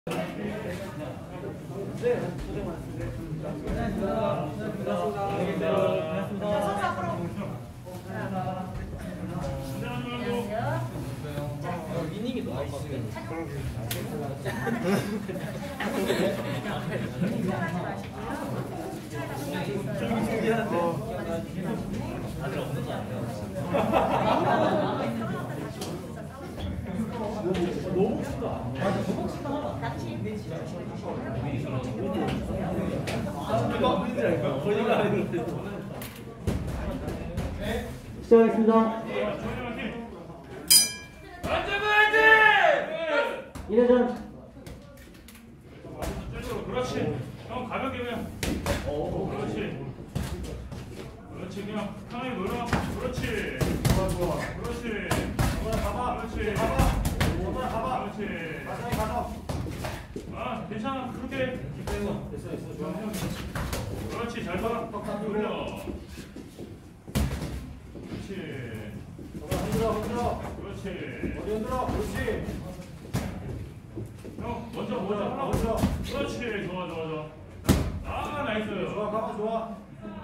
위닝이 너무 안 맞네. 다들 없는지 안 돼요. 너무 크다. 시작하겠습니다. 1회전. 그렇지. 형 가볍게 그냥. 그렇지. 그렇지. 그냥 편하게 놀아. 그렇지. 좋아. 그렇지. 가봐. 그렇지. 가봐. 그렇지. 가자. 아, 괜찮아. 그렇게. 됐어. 좋아. 그렇지. 잘 봐. 돌려. 그렇지. 흔들어. 그렇지. 어디 흔들어. 그렇지. 형, 먼저 하나. 그렇지. 좋아. 아, 나이스. 좋아.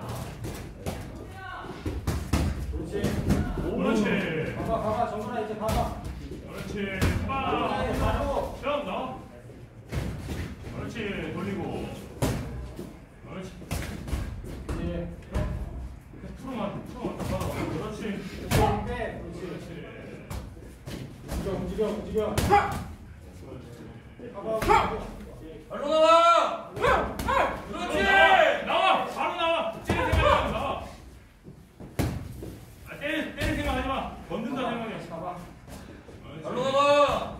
그렇지. 가봐. 정근아 이제 가봐. 그렇지. 형, 나와. 그렇지. 돌리고. 그렇지. 예. 풀어만. 그렇지. 움직여. 발로 나와! 그렇지! 나와! 바로 나와! 때릴 생각 나와! 때릴 생각 하지 마! 건든다 생각이야. 발로 나와!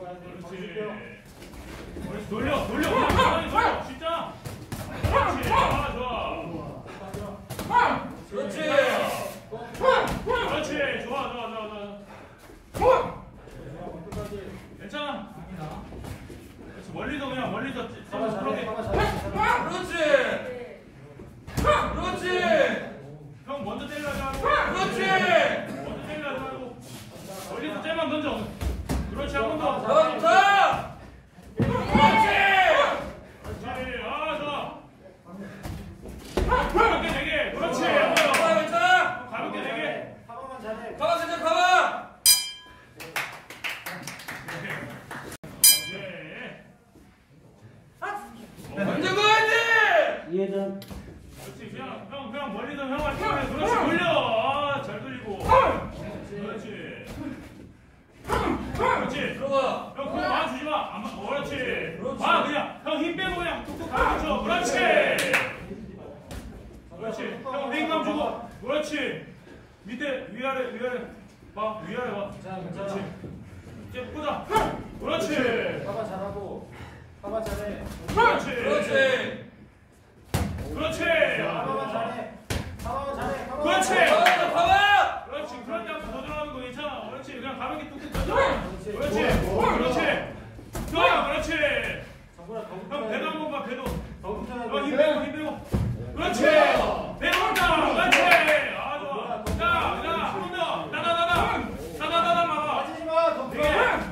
그렇지. 돌려! 진짜! 그렇지! 좋아! 그렇지! 그렇지! 좋아! 괜찮아! 멀리서 풀어게. 그렇지! 형 먼저 때리려고 하고. 그렇지! 먼저 때리려고 하고. 멀리서 째만 던져. 그렇지. 한 번 더. 던져! 그렇지! 아, 좋아. 가볍게 되게. 그렇지. 한 번 더. 괜찮아? 가볍게 되게. 가봐, 진짜 가봐! 먼저 가야지! 2회전. 그렇지. 그냥 멀리서 형한테. 그렇지. 돌려. 아, 잘 돌리고. 그렇지. 들어가! 형 그거 많이 주지 마. 그렇지. 그냥 형 힘 빼고 그냥 툭툭 가르쳐. 그렇지. 형 횡감 주고. 그렇지. 밑에 위아래 봐. 위아래 봐. 그렇지. 이제 꽂아. 그렇지. 가봐 잘하고. 가봐 잘해. 그렇지. 가봐만 잘해. 그렇지. 가봐! 그렇지. 그럴 때 한번 더 들어가는 거 괜찮아. 그렇지. 그냥 가볍게 툭툭 던져. 그렇지. 좋아. 그렇지. 형 배도 한번 봐. 배도. 힘 빼고. 그렇지. 배도 온다. 그렇지. 아, 좋아. 자, 한 번 더. 따다다다 봐봐. 빠지지마. 더 되게.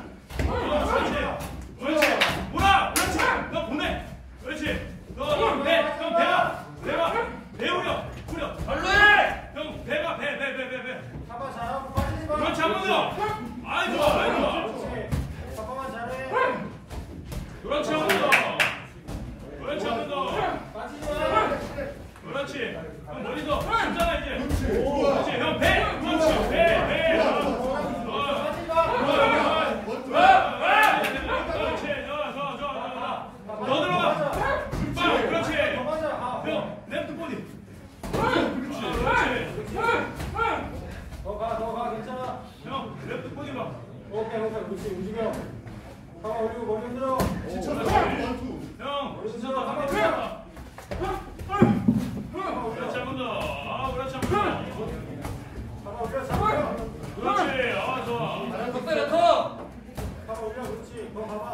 그렇지. 뭐라. 그렇지. 너 보내. 그렇지. 너 배 후려. 발로 해! 형 배가 배. 가봐 잘하고 빠지지마. 그렇지. 한 번 더. 아이 좋아. 그렇지. 가봐만 잘해. 그렇지. 한 번 더. 빠지지마. 그렇지. 형 멀리서 진짜나 이제. 그렇지. 형 배. 그렇지. 배. 그렇지. 좋아. 더 들어가. 그렇지. 형 랩트 보디. 그렇지. 더 가. 괜찮아. 형 랩트 보디 봐. 오케이. 그렇지. 움직여. 가봐 올리고 머리 흔들어. 형 진짜 한번 가봐. 더. 그렇지. 한 번 더. 그렇지. 한 번 더. 가봐 올려. 잡아. 그렇지. 아 좋아. 덕다리 더! 가봐 올려. 그렇지. 더 가봐.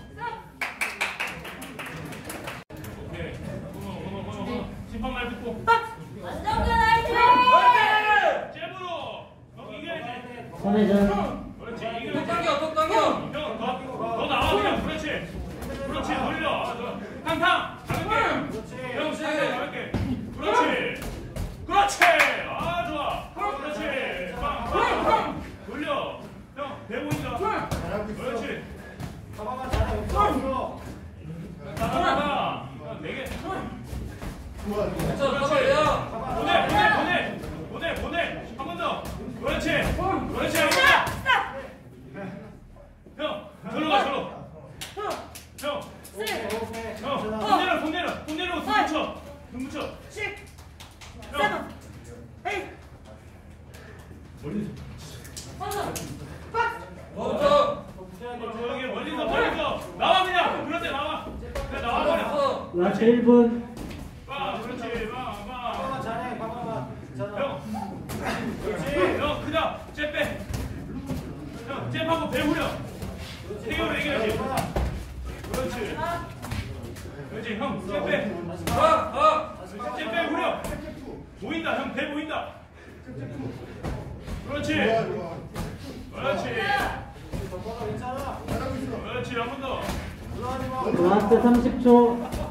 오케이. 심판 말 듣고. 완전근 화이팅! 잽으로. 형 이겨야지. 3회전. 그렇지. 톡 당겨! 형 더 나와 그냥. 그렇지. 나가. 네 개. 괜찮아 가봐 야 보내. 한 번 더. 그렇지. 형, 절로 가, 절로. 형, 손 내려. 등 붙여. 형. 멈춰 저기 멀리서. 나와 그냥. 그렇지, 나와. 그래, 나와버려. 라스트 1분. 그렇지, 가만만 잘해. 가만만. 괜찮아. 형, 그다. 잽 빼. 형, 잽하고 배 후려. 태우로 이겨야지. 그렇지, 형, 잽 빼. 잽 빼, 후려. 보인다, 형, 배 보인다. 그렇지. 괜찮아. 그렇지, 한 번 더. 올라가지 마. 라스트 30초.